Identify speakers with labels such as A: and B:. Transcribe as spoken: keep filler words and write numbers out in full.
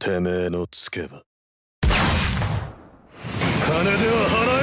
A: てめえのつけば金では払